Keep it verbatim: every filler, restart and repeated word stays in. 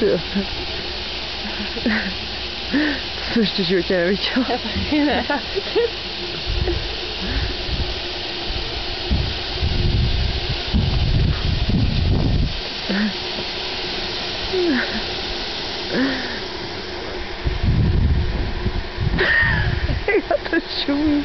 Jo. To jsem ještě v životě neviděla. Já taky ne. Já to šumím.